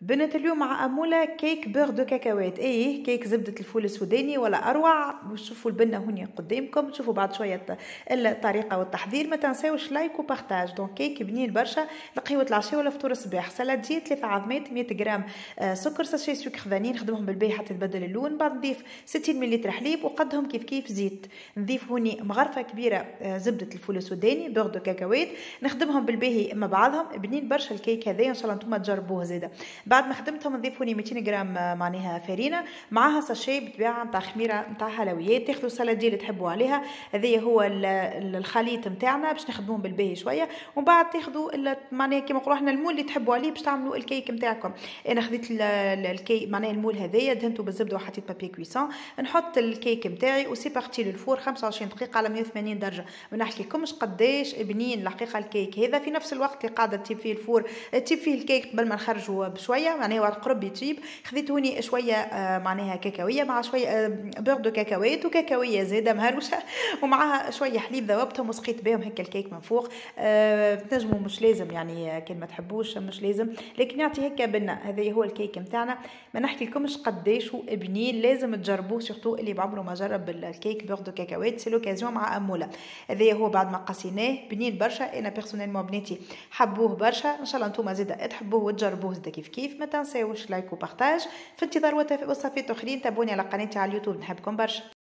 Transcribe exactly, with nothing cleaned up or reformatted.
بنت اليوم مع أمولة كيك بيغ دو كاكاوات. ايه كيك زبدة الفول السوداني ولا أروع. وشوفوا البنة هوني قدامكم، تشوفوا بعد شوية الطريقة والتحضير. ما تنساوش لايك وبارتاج. دونك كيك بنين برشا لقهوة العشاء ولا فطور الصباح. سلادية ثلاثة عظمات، مية غرام آه سكر، ساشي سكر فاني نخدمهم بالباهي حتى تبدل اللون. بعد نضيف ستين مليلتر حليب وقدهم كيف كيف زيت. نضيف هوني مغرفة كبيرة آه زبدة الفول السوداني بيغ دو كاكاوات، نخدمهم بالباهي مع بعضهم. بنين برشا الكيك هذا، ان شاء الله انتم تجربوه زاده. بعد ما خدمتهم نضيف هوني مئتين غرام معناها فرينه، معاها ساشي بالطبيعه نتاع خميره نتاع حلويات. تاخذوا السلاديه اللي تحبوا عليها، هذايا هو الخليط نتاعنا باش نخدموهم بالباهي شويه. ومن بعد تاخذوا معناها كيما نقولوا احنا المول اللي تحبوا عليه باش تعملوا الكيك نتاعكم. انا خديت الكيك معناها المول هذايا، دهنته بالزبده وحطيت بابي كويسون. نحط الكيك نتاعي وسي بارتي للفور خمسة وعشرين دقيقه على مية وثمانين درجه. ما نحكيلكمش قداش بنين الحقيقه الكيك هذا. في نفس الوقت اللي قاعده تجيب فيه الفور تجيب فيه الكيك قبل ما نخرجوا بشويه، معناها وقت قرب يطيب. خذيت هوني شويه آه معناها كاكاويه مع شويه آه بيغ دو كاكاوات وكاكاويه زاده مهروشه، ومعها شويه حليب ذوبتهم وسقيت بهم هيك الكيك من فوق. آه تنجموا مش لازم يعني كان ما تحبوش مش لازم، لكن يعطي هيك بنه. هذا هو الكيك نتاعنا. ما نحكي لكمش قداش بنين، لازم تجربوه سورتو اللي بعمره ما جرب الكيك بيغ دو كاكاوات. سي لوكازيون مع اموله. هذا هو بعد ما قسيناه بنين برشا. انا بيرسونيلمون بناتي حبوه برشا، ان شاء الله انتم زاده تحبوه وتجربوه زاده كيف كيف. ما تنساوش لايك وبارتاج. في انتظار وصفات اخرين تابعوني على قناتي على اليوتيوب، نحبكم برشا.